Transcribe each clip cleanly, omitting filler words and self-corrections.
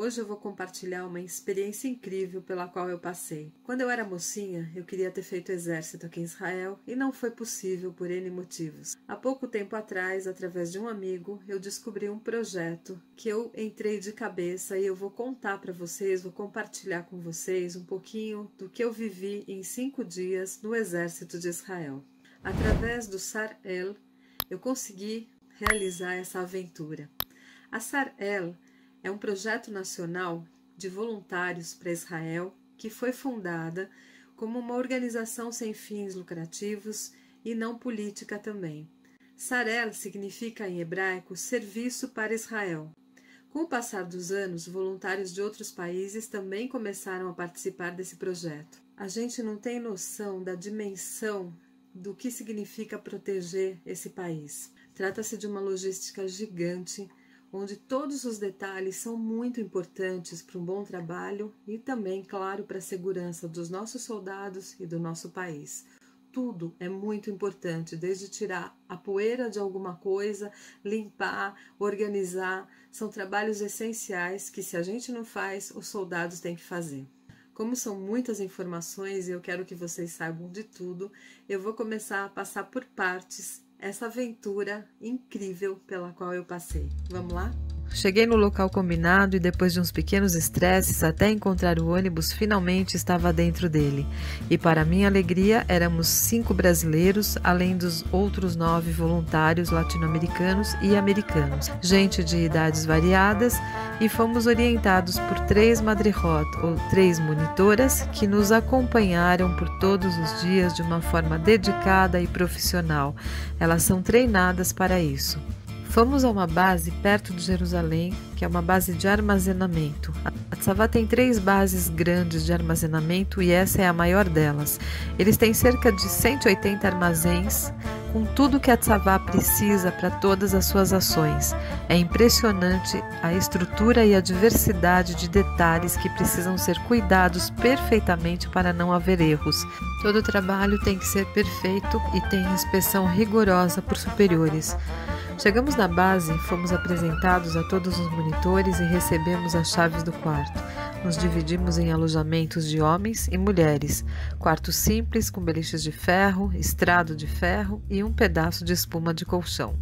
Hoje eu vou compartilhar uma experiência incrível pela qual eu passei. Quando eu era mocinha, eu queria ter feito exército aqui em Israel e não foi possível por N motivos. Há pouco tempo atrás, através de um amigo, eu descobri um projeto que eu entrei de cabeça e eu vou contar para vocês, vou compartilhar com vocês um pouquinho do que eu vivi em 5 dias no exército de Israel. Através do Sar-El, eu consegui realizar essa aventura. A Sar-El é um projeto nacional de voluntários para Israel que foi fundada como uma organização sem fins lucrativos e não política também. Sar-El significa em hebraico serviço para Israel. Com o passar dos anos, voluntários de outros países também começaram a participar desse projeto. A gente não tem noção da dimensão do que significa proteger esse país. Trata-se de uma logística gigante, onde todos os detalhes são muito importantes para um bom trabalho e também, claro, para a segurança dos nossos soldados e do nosso país. Tudo é muito importante, desde tirar a poeira de alguma coisa, limpar, organizar. São trabalhos essenciais que, se a gente não faz, os soldados têm que fazer. Como são muitas informações e eu quero que vocês saibam de tudo, eu vou começar a passar por partes essa aventura incrível pela qual eu passei. Vamos lá? Cheguei no local combinado e depois de uns pequenos estresses até encontrar o ônibus, finalmente estava dentro dele. E para minha alegria, éramos 5 brasileiros, além dos outros 9 voluntários latino-americanos e americanos. Gente de idades variadas, e fomos orientados por 3 madrihot, ou 3 monitoras, que nos acompanharam por todos os dias de uma forma dedicada e profissional. Elas são treinadas para isso. Fomos a uma base perto de Jerusalém, que é uma base de armazenamento. A Tzavá tem 3 bases grandes de armazenamento e essa é a maior delas. Eles têm cerca de 180 armazéns, com tudo que a Tzavá precisa para todas as suas ações. É impressionante a estrutura e a diversidade de detalhes que precisam ser cuidados perfeitamente para não haver erros. Todo o trabalho tem que ser perfeito e tem inspeção rigorosa por superiores. Chegamos na base, fomos apresentados a todos os monitores e recebemos as chaves do quarto. Nos dividimos em alojamentos de homens e mulheres, quartos simples com beliches de ferro, estrado de ferro e um pedaço de espuma de colchão.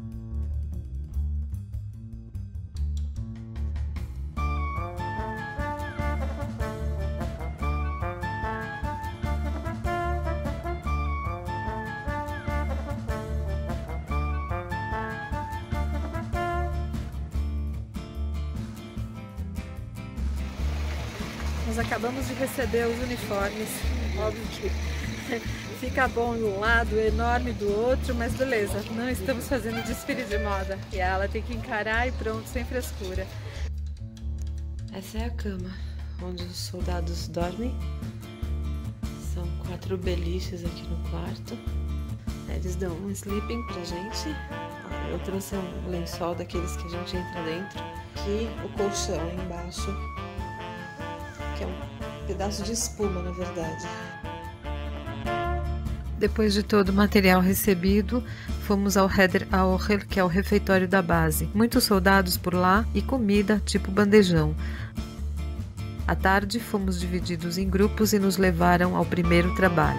Nós acabamos de receber os uniformes, óbvio que fica bom de um lado, enorme do outro, mas beleza, não estamos fazendo desfile de moda e ela tem que encarar e pronto, sem frescura. Essa é a cama onde os soldados dormem, são 4 beliches aqui no quarto, eles dão um sleeping pra gente, eu trouxe um lençol daqueles que a gente entra dentro e o colchão embaixo, que é um pedaço de espuma, na verdade. Depois de todo o material recebido, fomos ao Heder HaOchel, que é o refeitório da base. Muitos soldados por lá e comida tipo bandejão. À tarde, fomos divididos em grupos e nos levaram ao primeiro trabalho.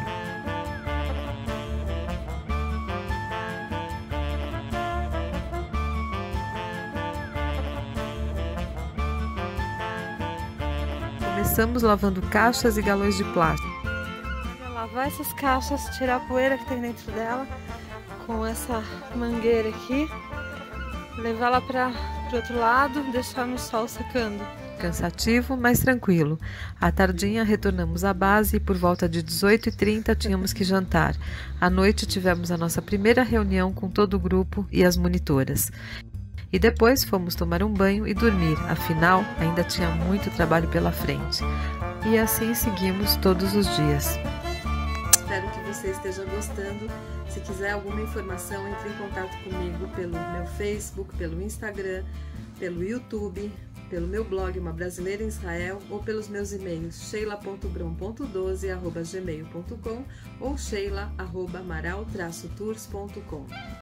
Começamos lavando caixas e galões de plástico. Lavar essas caixas, tirar a poeira que tem dentro dela com essa mangueira aqui, levar ela para o outro lado, deixar no sol secando. Cansativo, mas tranquilo. À tardinha retornamos à base e por volta de 18h30 tínhamos que jantar. À noite tivemos a nossa primeira reunião com todo o grupo e as monitoras. E depois fomos tomar um banho e dormir, afinal ainda tinha muito trabalho pela frente. E assim seguimos todos os dias. Espero que você esteja gostando. Se quiser alguma informação, entre em contato comigo pelo meu Facebook, pelo Instagram, pelo YouTube, pelo meu blog Uma Brasileira em Israel ou pelos meus e-mails sheila.brom.12@gmail.com ou sheila@amaral-tours.com.